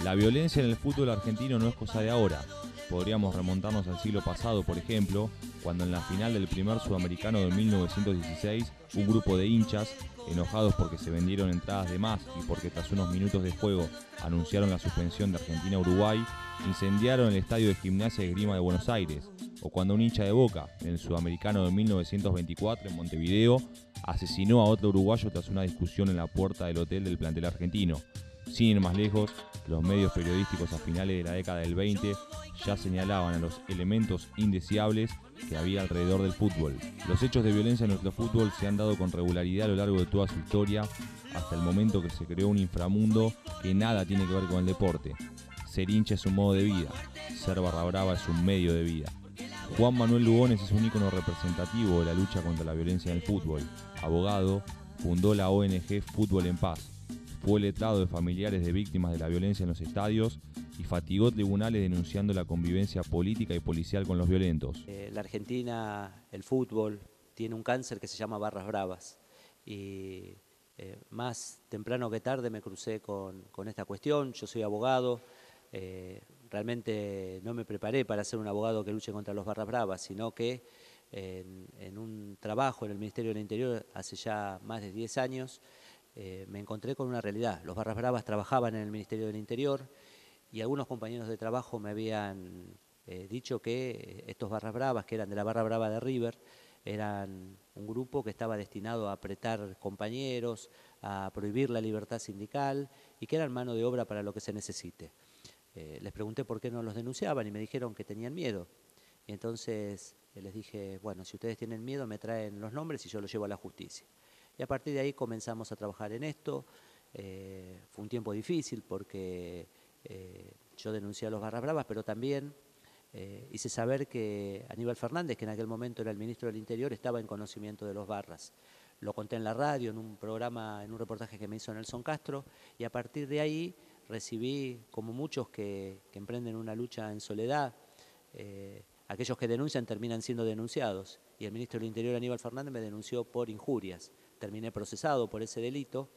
La violencia en el fútbol argentino no es cosa de ahora. Podríamos remontarnos al siglo pasado, por ejemplo, cuando en la final del primer sudamericano de 1916, un grupo de hinchas, enojados porque se vendieron entradas de más y porque tras unos minutos de juego anunciaron la suspensión de Argentina-Uruguay, incendiaron el estadio de Gimnasia y Esgrima de Buenos Aires, o cuando un hincha de Boca, en el sudamericano de 1924 en Montevideo, asesinó a otro uruguayo tras una discusión en la puerta del hotel del plantel argentino. Sin ir más lejos, los medios periodísticos a finales de la década del 20 ya señalaban a los elementos indeseables que había alrededor del fútbol. Los hechos de violencia en nuestro fútbol se han dado con regularidad a lo largo de toda su historia, hasta el momento que se creó un inframundo que nada tiene que ver con el deporte. Ser hincha es un modo de vida, ser barra brava es un medio de vida. Juan Manuel Lugones es un ícono representativo de la lucha contra la violencia en el fútbol. Abogado, fundó la ONG Fútbol en Paz. Fue letrado de familiares de víctimas de la violencia en los estadios y fatigó tribunales denunciando la convivencia política y policial con los violentos. La Argentina, el fútbol, tiene un cáncer que se llama barras bravas y más temprano que tarde me crucé con esta cuestión. Yo soy abogado, realmente no me preparé para ser un abogado que luche contra los barras bravas, sino que en un trabajo en el Ministerio del Interior hace ya más de 10 años, me encontré con una realidad. Los barras bravas trabajaban en el Ministerio del Interior y algunos compañeros de trabajo me habían dicho que estos barras bravas, que eran de la barra brava de River, eran un grupo que estaba destinado a apretar compañeros, a prohibir la libertad sindical y que eran mano de obra para lo que se necesite. Les pregunté por qué no los denunciaban y me dijeron que tenían miedo. Y entonces les dije, bueno, si ustedes tienen miedo me traen los nombres y yo los llevo a la justicia. Y a partir de ahí comenzamos a trabajar en esto. Fue un tiempo difícil porque yo denuncié a los barras bravas, pero también hice saber que Aníbal Fernández, que en aquel momento era el ministro del Interior, estaba en conocimiento de los barras. Lo conté en la radio, en un programa, en un reportaje que me hizo Nelson Castro, y a partir de ahí recibí, como muchos que emprenden una lucha en soledad, aquellos que denuncian terminan siendo denunciados. Y el ministro del Interior, Aníbal Fernández, me denunció por injurias. Terminé procesado por ese delito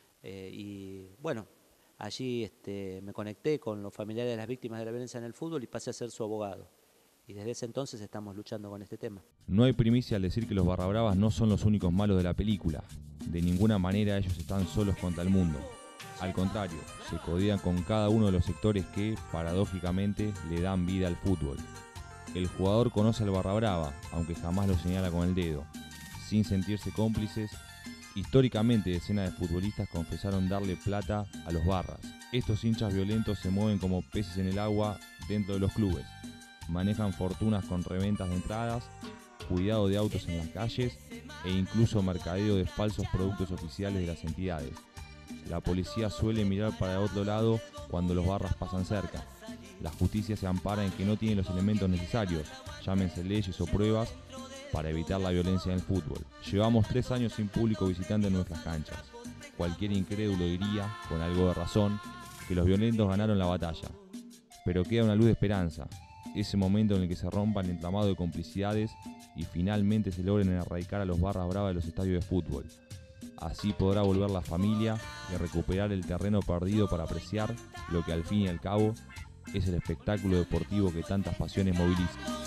y bueno, allí me conecté con los familiares de las víctimas de la violencia en el fútbol y pasé a ser su abogado. Y desde ese entonces estamos luchando con este tema. No hay primicia al decir que los barra bravas no son los únicos malos de la película. De ninguna manera ellos están solos contra el mundo. Al contrario, se codean con cada uno de los sectores que, paradójicamente, le dan vida al fútbol. El jugador conoce al barra brava, aunque jamás lo señala con el dedo. Sin sentirse cómplices, históricamente decenas de futbolistas confesaron darle plata a los barras. Estos hinchas violentos se mueven como peces en el agua dentro de los clubes. Manejan fortunas con reventas de entradas, cuidado de autos en las calles e incluso mercadeo de falsos productos oficiales de las entidades. La policía suele mirar para otro lado cuando los barras pasan cerca. La justicia se ampara en que no tiene los elementos necesarios, llámense leyes o pruebas, para evitar la violencia en el fútbol. Llevamos 3 años sin público visitante en nuestras canchas. Cualquier incrédulo diría, con algo de razón, que los violentos ganaron la batalla. Pero queda una luz de esperanza, ese momento en el que se rompa el entramado de complicidades y finalmente se logren erradicar a los barras bravas de los estadios de fútbol. Así podrá volver la familia y recuperar el terreno perdido para apreciar lo que al fin y al cabo es el espectáculo deportivo que tantas pasiones moviliza.